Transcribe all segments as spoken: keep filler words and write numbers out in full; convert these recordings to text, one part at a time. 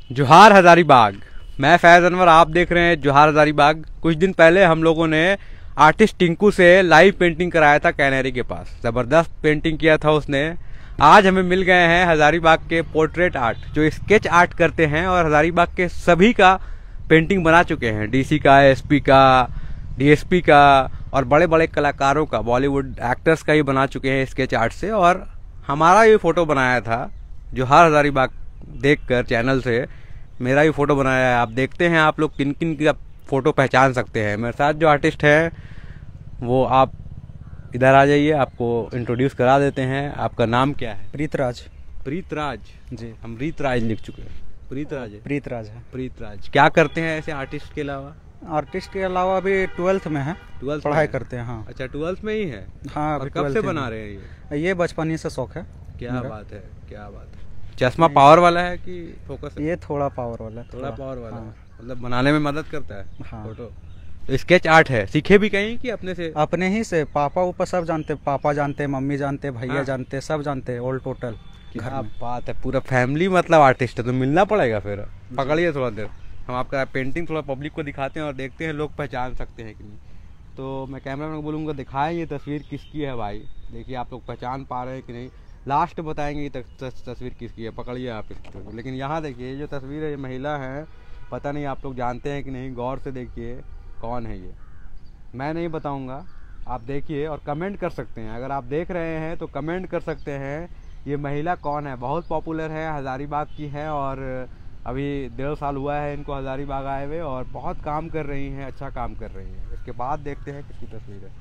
जोहार हजारीबाग। मैं फैज़ अनवर, आप देख रहे हैं जोहार हजारीबाग। कुछ दिन पहले हम लोगों ने आर्टिस्ट टिंकू से लाइव पेंटिंग कराया था कैनेरी के पास। ज़बरदस्त पेंटिंग किया था उसने। आज हमें मिल गए हैं हजारीबाग के पोर्ट्रेट आर्ट, जो स्केच आर्ट करते हैं और हजारीबाग के सभी का पेंटिंग बना चुके हैं। डीसी का, एसपी का, डीएसपी का और बड़े बड़े कलाकारों का, बॉलीवुड एक्टर्स का ही बना चुके हैं स्केच आर्ट से। और हमारा ये फोटो बनाया था जोहार हजारीबाग देखकर चैनल से, मेरा ही फोटो बनाया है। आप देखते हैं आप लोग किन किन का फोटो पहचान सकते हैं। मेरे साथ जो आर्टिस्ट हैं वो, आप इधर आ जाइए, आपको इंट्रोड्यूस करा देते हैं। आपका नाम क्या है? प्रीतराज। प्रीतराज जी, हम रीतराज लिख चुके हैं। प्रीतराज है। प्रीतराज है। प्रीतराज क्या करते हैं ऐसे आर्टिस्ट के अलावा? आर्टिस्ट के अलावा अभी ट्वेल्थ में है, ट्वेल्थ पढ़ाई करते हैं। हाँ अच्छा, ट्वेल्थ में ही है। हाँ, और अभी कब से ट्वेल्थ बना में। रहे हैं ये? ये बचपन ही से शौक है। क्या मेरा। बात है, क्या बात है। चश्मा पावर वाला है कि फोकस है? ये थोड़ा पावर वाला है। थोड़ा पावर वाला हाँ। है, मतलब बनाने में मदद करता है। हाँ। फोटो तो स्केच आर्ट है, सीखे भी कहीं कि अपने से? अपने ही से। पापा ऊपर सब जानते, पापा जानते, मम्मी जानते, भैया हाँ। जानते, सब जानते, ऑल टोटल घर क्या में। बात है, पूरा फैमिली मतलब आर्टिस्ट है। तो मिलना पड़ेगा फिर। पकड़िए थोड़ा देर, हम आपका पेंटिंग थोड़ा पब्लिक को दिखाते हैं और देखते हैं लोग पहचान सकते हैं कि नहीं। तो मैं कैमरा मैन को बोलूँगा दिखाएं ये तस्वीर किसकी है भाई। देखिए आप लोग पहचान पा रहे हैं कि नहीं, लास्ट बताएंगे ये तस्वीर किसकी है। पकड़िए आप इसको। लेकिन यहाँ देखिए ये जो तस्वीर है, ये महिला है, पता नहीं आप लोग जानते हैं कि नहीं। गौर से देखिए कौन है ये, मैं नहीं बताऊंगा, आप देखिए और कमेंट कर सकते हैं। अगर आप देख रहे हैं तो कमेंट कर सकते हैं ये महिला कौन है। बहुत पॉपुलर है, हजारीबाग की है और अभी डेढ़ साल हुआ है इनको हजारीबाग आए हुए और बहुत काम कर रही हैं, अच्छा काम कर रही हैं। इसके बाद देखते हैं किसकी तस्वीर है।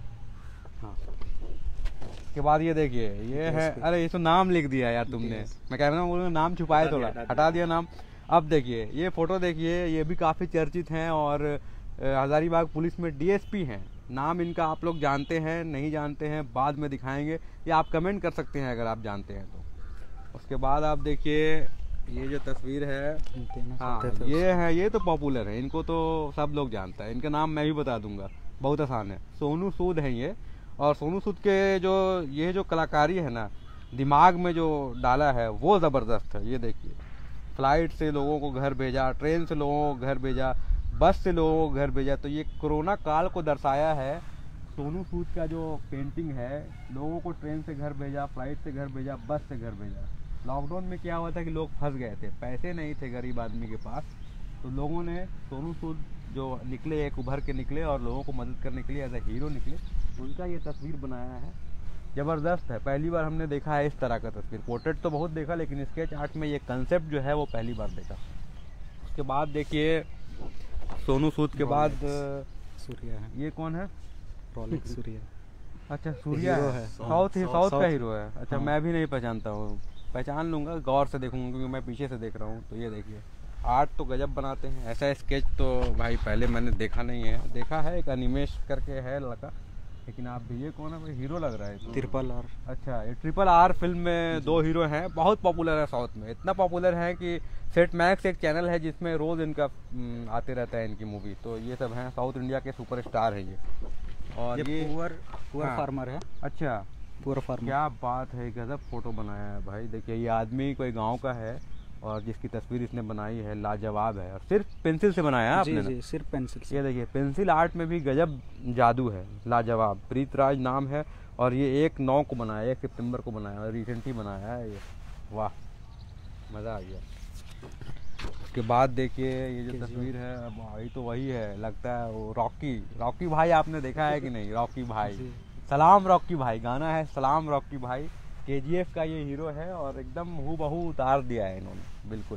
हाँ, इसके बाद ये देखिए, ये है। अरे ये तो नाम लिख दिया यार तुमने। मैं कैमरा में बोलूँगा नाम छुपाए, थोड़ा हटा दिया नाम। अब देखिए ये फोटो देखिए, ये भी काफ़ी चर्चित हैं और हजारीबाग पुलिस में डीएसपी हैं। नाम इनका आप लोग जानते हैं, नहीं जानते हैं, बाद में दिखाएंगे, या आप कमेंट कर सकते हैं अगर आप जानते हैं तो। उसके बाद आप देखिए ये जो तस्वीर है, हाँ ये है, ये तो पॉपुलर है, इनको तो सब लोग जानता है। इनका नाम मैं भी बता दूंगा, बहुत आसान है, सोनू सूद हैं ये। और सोनू सूद के जो ये जो कलाकारी है ना, दिमाग में जो डाला है वो ज़बरदस्त है। ये देखिए, फ्लाइट से लोगों को घर भेजा, ट्रेन से लोगों को घर भेजा, बस से लोगों को घर भेजा। तो ये कोरोना काल को दर्शाया है। सोनू सूद का जो पेंटिंग है, लोगों को ट्रेन से घर भेजा, फ्लाइट से घर भेजा, बस से घर भेजा। लॉकडाउन में क्या हुआ था कि लोग फंस गए थे, पैसे नहीं थे गरीब आदमी के पास, तो लोगों ने सोनू सूद जो निकले, एक उभर के निकले और लोगों को मदद करने के लिए एज ए हीरो निकले, उनका ये तस्वीर बनाया है। ज़बरदस्त है, पहली बार हमने देखा है इस तरह का तस्वीर। पोर्ट्रेट तो बहुत देखा, लेकिन स्केच आर्ट में ये कंसेप्ट जो है वो पहली बार देखा। उसके बाद देखिए सोनू सूद के बाद सूर्या है। ये कौन है? रोलेक्स सूर्या। अच्छा, सूर्या है, है। साउथ ही साउथ का हीरो है। अच्छा, हाँ। मैं भी नहीं पहचानता हूँ, पहचान लूँगा, गौर से देखूँगा क्योंकि मैं पीछे से देख रहा हूँ। तो ये देखिए, आर्ट तो गजब बनाते हैं। ऐसा स्केच तो भाई पहले मैंने देखा नहीं है। देखा है एक अनिमेश करके है लड़का, लेकिन आप भी, ये कौन है भाई? हीरो लग रहा है तो। Triple R. अच्छा, ये ट्रिपल आर फिल्म में दो हीरो हैं, बहुत पॉपुलर है साउथ में। इतना पॉपुलर है कि सेट मैक्स एक चैनल है जिसमें रोज़ इनका आते रहता है इनकी मूवी। तो ये सब हैं, साउथ इंडिया के सुपरस्टार है ये। और ये ये पुअर पुअर हाँ। फार्मर है। अच्छा, पुअर फार्मर। क्या बात है, गजब फोटो बनाया है भाई। देखिए ये आदमी कोई गांव का है और जिसकी तस्वीर इसने बनाई है लाजवाब है। और सिर्फ पेंसिल से बनाया है आपने जी ना? जी, सिर्फ पेंसिल से। ये देखिए, पेंसिल आर्ट में भी गजब जादू है, लाजवाब। प्रीतराज नाम है और ये एक नौ को बनाया, एक सितंबर को बनाया और रिसेंटली बनाया है ये। वाह, मज़ा आ गया। उसके बाद देखिए ये जो तस्वीर है, भाई तो वही है, लगता है वो रॉकी। रॉकी भाई आपने देखा है कि नहीं? रॉकी भाई, सलाम रॉकी भाई, गाना है सलाम रॉकी भाई। केजीएफ का ये हीरो है और एकदम हूबहू उतार दिया है इन्होंने, बिल्कुल।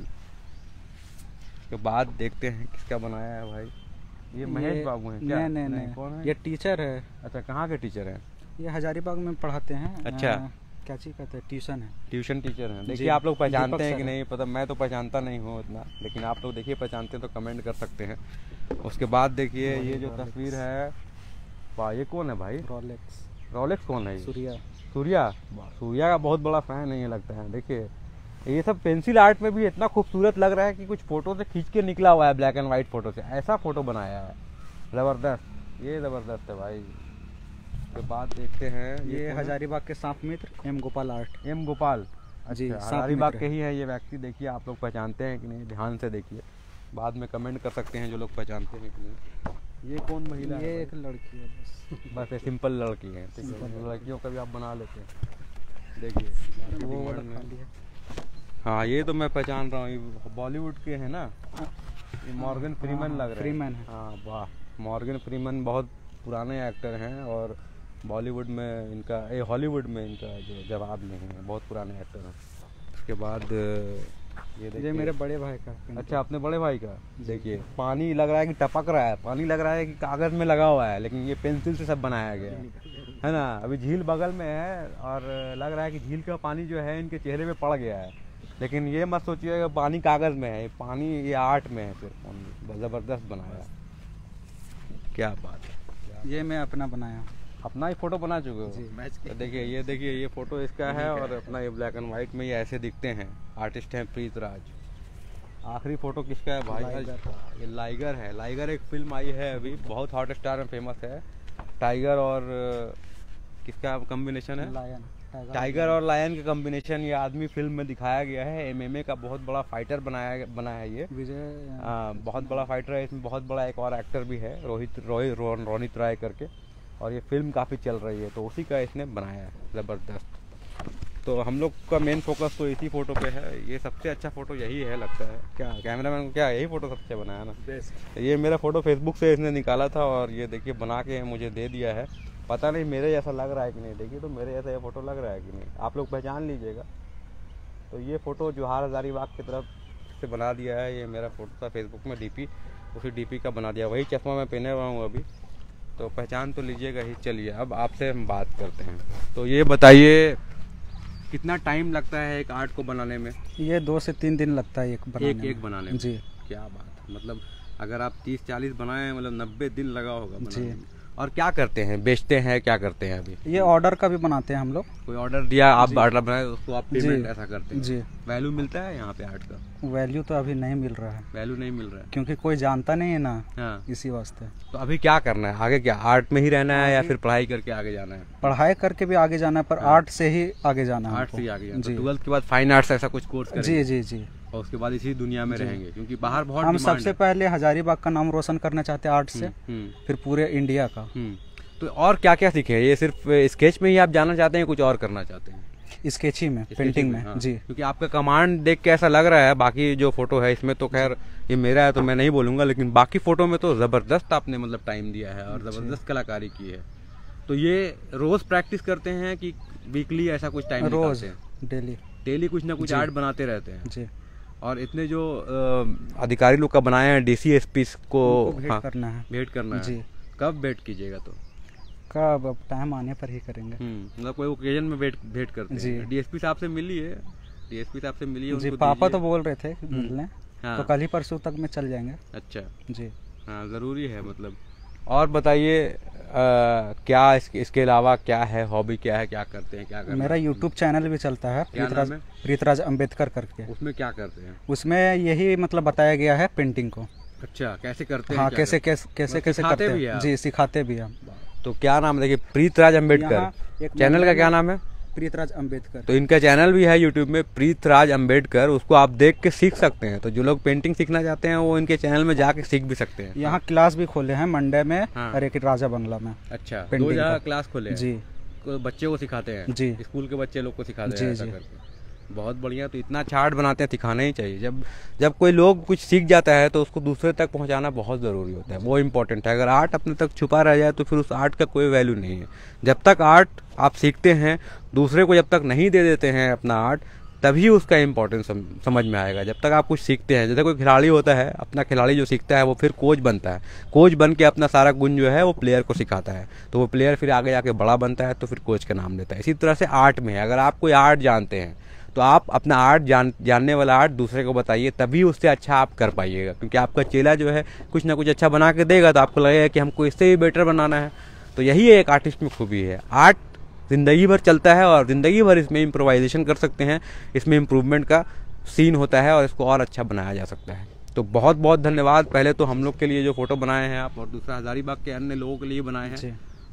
उसके बाद देखते हैं किसका बनाया है भाई। ये महेश बाबू हैं क्या? नहीं नहीं नहीं, कौन है? ये टीचर है। अच्छा, कहाँ के टीचर हैं? ये हजारीबाग में पढ़ाते हैं। अच्छा। अ, क्या चीज़ कहते हैं, ट्यूशन है। ट्यूशन टीचर हैं। देखिए जी, आप लोग पहचानते दीपक हैं सर कि हैं। नहीं पता, मैं तो पहचानता नहीं हूँ इतना, लेकिन आप लोग देखिए पहचानते हैं तो कमेंट कर सकते हैं। उसके बाद देखिए ये जो तस्वीर है, वाह ये कौन है भाई? रोलेक्स। रोलेक्स कौन है? सूर्या। सूर्या, सूर्या का बहुत बड़ा फैन है ये लगता है। देखिए ये सब पेंसिल आर्ट में भी इतना खूबसूरत लग रहा है कि कुछ फोटो से खींच के निकला हुआ है, ब्लैक एंड वाइट फोटो से, ऐसा फोटो बनाया है। ज़बरदस्त, ये ज़बरदस्त है भाई। उसके बाद देखते हैं ये हजारीबाग के सांप मित्र M Gopal art. M Gopal, ji अच्छा, सात हजारीबाग मित्र के हैं। ही है ये व्यक्ति। देखिए आप लोग पहचानते हैं कि नहीं, ध्यान से देखिए, बाद में कमेंट कर सकते हैं जो लोग पहचानते हैं कि नहीं। ये कौन महिला ये है एक लड़की है बस। भाई? बस ये सिंपल लड़की है, ठीक है, सिंपल लड़कियों का भी आप बना लेते हैं। देखिए काफी वो वाला डिमांड में। खाली है। हाँ ये तो मैं पहचान रहा हूँ, ये बॉलीवुड के हैं ना, ये मॉर्गन फ्रीमैन लग रहे हैं। फ्रीमैन है। हाँ वाह, मॉर्गन फ्रीमैन बहुत पुराने एक्टर हैं और बॉलीवुड में इनका, ये हॉलीवुड में इनका जो जवाब नहीं है, बहुत पुराने एक्टर हैं। उसके बाद ये ये देखिए, मेरे बड़े भाई का पेंटिंग। अच्छा अपने बड़े भाई का। देखिए पानी लग रहा है कि टपक रहा है, पानी लग रहा है कि कागज़ में लगा हुआ है, लेकिन ये पेंसिल से सब बनाया गया है है ना। अभी झील बगल में है और लग रहा है कि झील का पानी जो है इनके चेहरे पे पड़ गया है, लेकिन ये मत सोचिएगा पानी कागज़ में है, पानी ये आर्ट में है सिर्फ, ज़बरदस्त बनाया है। क्या बात है, ये मैं अपना बनाया हूँ। अपना ही फोटो बना चुके हो? जी। तो देखिए ये देखिए ये फोटो इसका है और अपना ये ब्लैक एंड वाइट में ये ऐसे दिखते हैं। आर्टिस्ट हैं प्रीत राज। आखिरी फोटो किसका है भाई? लाइगर। ये लाइगर है। लाइगर एक फिल्म आई है अभी, बहुत हॉट स्टार में फेमस है। टाइगर और किसका कॉम्बिनेशन है? लायन। टाइगर और लायन का कॉम्बिनेशन ये आदमी फिल्म में दिखाया गया है। एमएमए का बहुत बड़ा फाइटर बनाया बना है ये। विजय। आ, बहुत बड़ा फाइटर है। इसमें बहुत बड़ा एक और एक्टर भी है, रोहित रोहित रो, रोनित राय करके, और ये फिल्म काफ़ी चल रही है, तो उसी का इसने बनाया है। ज़बरदस्त। तो हम लोग का मेन फोकस तो इसी फ़ोटो पे है। ये सबसे अच्छा फ़ोटो यही है लगता है। क्या कैमरामैन को क्या यही फ़ोटो सबसे अच्छा बनाया ना? बेस्ट। ये मेरा फ़ोटो फेसबुक से इसने निकाला था और ये देखिए बना के मुझे दे दिया है। पता नहीं मेरे जैसा लग रहा है कि नहीं, देखिए तो मेरे जैसा ये फ़ोटो लग रहा है कि नहीं, आप लोग पहचान लीजिएगा। तो ये फ़ोटो जोहार हजारीबाग की तरफ से बना दिया है। ये मेरा फ़ोटो था फेसबुक में, डीपी, उसी डीपी का बना दिया। वही चश्मा मैं पहने हुआ हूँ अभी, तो पहचान तो लीजिएगा ही। चलिए अब आपसे हम बात करते हैं। तो ये बताइए कितना टाइम लगता है एक आर्ट को बनाने में? ये दो से तीन दिन लगता है एक बनाने एक में। एक बनाने में? जी। क्या बात है, मतलब अगर आप तीस चालीस बनाए मतलब नब्बे दिन लगा होगा बनाने जी। में। और क्या करते हैं, बेचते हैं, क्या करते हैं अभी? ये ऑर्डर का भी बनाते हैं हम लोग। कोई ऑर्डर दिया, आप ऑर्डर बनाए, उसको आप पेमेंट ऐसा करते हैं? जी। वैल्यू मिलता है यहाँ पे आर्ट का? वैल्यू तो अभी नहीं मिल रहा है, वैल्यू नहीं मिल रहा है क्योंकि कोई जानता नहीं है ना, हाँ। इसी वास्ते। तो अभी क्या करना है आगे? क्या आर्ट में ही रहना है या फिर पढ़ाई करके आगे जाना है? पढ़ाई करके भी आगे जाना है, पर आर्ट से ही आगे जाना है आर्ट से ही हमको। आगे जाना है। जी तो ट्वेल्थ के बाद फाइन आर्ट्स ऐसा कुछ कोर्स करेंगे? जी जी जी। और उसके बाद इसी दुनिया में रहेंगे, क्योंकि बाहर बहुत हम डिमांड सबसे है। पहले हजारीबाग का नाम रोशन करना चाहते हैं आर्ट से, हम्म, फिर पूरे इंडिया का। हम्म। तो और क्या क्या सीखे? ये सिर्फ स्केच में ही आप जाना चाहते हैं, कुछ और करना चाहते हैं? स्केची में, स्केचिंग पेंटिंग में। हाँ। जी। क्योंकि आपका कमांड देख के ऐसा लग रहा है, बाकी जो फोटो है इसमें तो खैर ये मेरा है तो मैं नहीं बोलूंगा, लेकिन बाकी फोटो में तो जबरदस्त आपने मतलब टाइम दिया है और जबरदस्त कलाकारी की है। तो ये रोज प्रैक्टिस करते हैं कि वीकली ऐसा कुछ टाइम रोज, निकालते हैं? डेली। डेली कुछ ना कुछ आर्ट बनाते रहते हैं। जी। और इतने जो अ, अधिकारी लोग का बनाए हैं, डीसी एसपी को उनको भेंट हाँ, करना है। भेंट करना है। जी। कब भेंट कीजिएगा? तो कब, अब टाइम आने पर ही करेंगे। हम्म, मतलब कोई ओकेजन में भेंट भेंट करते जी। हैं। डीएसपी साहब से मिलिए, डीएसपी साहब से मिलिए, जी, उनको पापा दीजिए। तो बोल रहे थे मिलने, हाँ। तो कल ही परसों तक में चल जाएंगे। अच्छा, जी। हाँ ज़रूरी है मतलब। और बताइए क्या इस, इसके अलावा क्या है, हॉबी क्या है, क्या करते हैं, क्या करते हैं? मेरा यूट्यूब चैनल भी चलता है, क्या प्रीतराज नाम है? प्रीतराज अम्बेडकर करके। उसमें क्या करते हैं? उसमें यही मतलब बताया गया है पेंटिंग को। अच्छा, कैसे करते हैं? हाँ, क्या कैसे करते हैं? कैसे कैसे मतलब कैसे सिखाते करते भी हैं। हैं जी, सिखाते भी हम। तो क्या नाम है? देखिए प्रीतराज यहाँ अम्बेडकर, एक चैनल का मंदिर क्या में- नाम है? प्रीतराज अम्बेडकर। तो इनका चैनल भी है यूट्यूब में, प्रीतराज अम्बेडकर। उसको आप देख के सीख सकते हैं। तो जो लोग पेंटिंग सीखना चाहते हैं वो इनके चैनल में जाके सीख भी सकते हैं। यहाँ क्लास भी खोले हैं, मंडे में हाँ। और एक राजा बंगला में। अच्छा, दो पेंटिंग जगह का। क्लास खोले हैं। जी को- बच्चे को सिखाते हैं? जी। स्कूल के बच्चे लोग को सिखाते जी, हैं ऐसा जी। करके। बहुत बढ़िया। तो इतना अच्छा आर्ट बनाते हैं, सिखाना ही चाहिए। जब जब कोई लोग कुछ सीख जाता है तो उसको दूसरे तक पहुंचाना बहुत ज़रूरी होता है, वो इम्पोर्टेंट है। अगर आर्ट अपने तक छुपा रह जाए तो फिर उस आर्ट का कोई वैल्यू नहीं है। जब तक आर्ट आप सीखते हैं, दूसरे को जब तक नहीं दे देते हैं अपना आर्ट, तभी उसका इम्पोर्टेंस सम, समझ में आएगा। जब तक आप कुछ सीखते हैं, जैसे कोई खिलाड़ी होता है, अपना खिलाड़ी जो सीखता है वो फिर कोच बनता है। कोच बन के अपना सारा गुण जो है वो प्लेयर को सिखाता है, तो वो प्लेयर फिर आगे जाके बड़ा बनता है, तो फिर कोच का नाम लेता है। इसी तरह से आर्ट में है, अगर आप कोई आर्ट जानते हैं तो आप अपना आर्ट जान जानने वाला आर्ट दूसरे को बताइए, तभी उससे अच्छा आप कर पाइएगा। क्योंकि आपका चेला जो है कुछ ना कुछ अच्छा बना के देगा तो आपको लगेगा कि हमको इससे भी बेटर बनाना है। तो यही एक आर्टिस्ट में खूबी है। आर्ट ज़िंदगी भर चलता है और ज़िंदगी भर इसमें इम्प्रोवाइजेशन कर सकते हैं, इसमें इम्प्रूवमेंट का सीन होता है और इसको और अच्छा बनाया जा सकता है। तो बहुत बहुत धन्यवाद। पहले तो हम लोग के लिए जो फ़ोटो बनाए हैं आप, और दूसरा हज़ारीबाग के अन्य लोगों के लिए बनाए हैं। जी।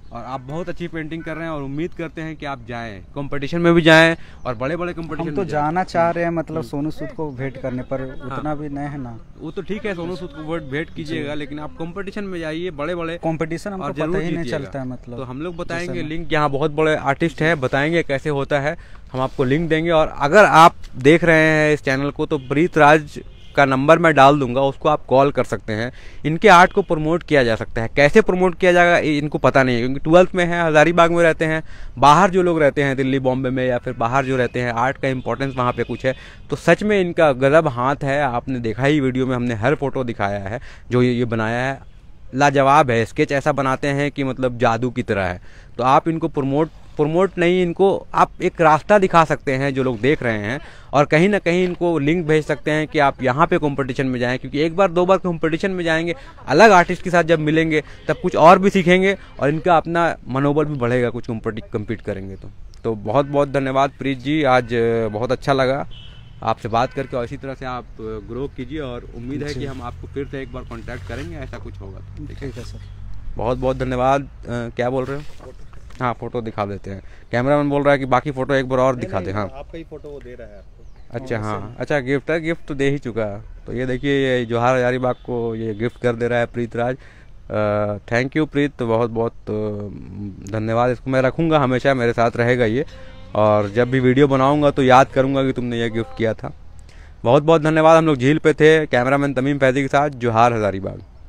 और आप बहुत अच्छी पेंटिंग कर रहे हैं और उम्मीद करते हैं कि आप जाएं, कंपटीशन में भी जाएं और बड़े बड़े कंपटीशन हम तो में जाएं। जाना चाह रहे हैं, मतलब सोनू सूद को भेंट करने पर उतना भी नहीं है ना। वो तो ठीक है, सोनू सूद को वोट भेंट कीजिएगा, लेकिन आप कंपटीशन में जाइए, बड़े बड़े कंपटीशन हमको और पता जरूर ही नहीं जीतिएगा। चलता है, मतलब तो हम लोग बताएंगे जैसे लिंक, यहाँ बहुत बड़े आर्टिस्ट हैं, बताएंगे कैसे होता है, हम आपको लिंक देंगे। और अगर आप देख रहे हैं इस चैनल को तो प्रीत राज का नंबर मैं डाल दूंगा, उसको आप कॉल कर सकते हैं। इनके आर्ट को प्रमोट किया जा सकता है, कैसे प्रमोट किया जाएगा ये इनको पता नहीं है, क्योंकि ट्वेल्थ में है, हजारीबाग में रहते हैं। बाहर जो लोग रहते हैं दिल्ली बॉम्बे में या फिर बाहर जो रहते हैं, आर्ट का इंपॉर्टेंस वहाँ पे कुछ है, तो सच में इनका गजब हाथ है। आपने देखा ही वीडियो में, हमने हर फोटो दिखाया है जो ये ये बनाया है, लाजवाब है। स्केच ऐसा बनाते हैं कि मतलब जादू की तरह है। तो आप इनको प्रमोट प्रमोट नहीं, इनको आप एक रास्ता दिखा सकते हैं जो लोग देख रहे हैं, और कहीं ना कहीं इनको लिंक भेज सकते हैं कि आप यहाँ पे कंपटीशन में जाएं, क्योंकि एक बार दो बार कंपटीशन में जाएंगे, अलग आर्टिस्ट के साथ जब मिलेंगे तब कुछ और भी सीखेंगे और इनका अपना मनोबल भी बढ़ेगा, कुछ कम्पीट करेंगे तो तो बहुत बहुत धन्यवाद प्रीत जी, आज बहुत अच्छा लगा आपसे बात करके, और इसी तरह से आप ग्रो कीजिए और उम्मीद है कि हम आपको फिर से एक बार कांटेक्ट करेंगे, ऐसा कुछ होगा तो ठीक है सर। बहुत बहुत धन्यवाद। अ, क्या बोल रहे हो? हाँ, फोटो दिखा देते हैं। कैमरामैन बोल रहा है कि बाकी फोटो एक बार और दिखा दे। हाँ, आपका ही फोटो वो दे रहा है आपको। अच्छा, हाँ, अच्छा, गिफ्ट है, गिफ्ट तो दे ही चुका। तो ये देखिए, ये जोहार हजारीबाग को ये गिफ्ट कर दे रहा है प्रीत राज। थैंक यू प्रीत, तो बहुत बहुत धन्यवाद। इसको मैं रखूँगा, हमेशा मेरे साथ रहेगा ये, और जब भी वीडियो बनाऊँगा तो याद करूँगा कि तुमने ये गिफ्ट किया था। बहुत बहुत धन्यवाद। हम लोग झील पे थे, कैमरामैन तमीम फैजी के साथ, जोहार हजारीबाग।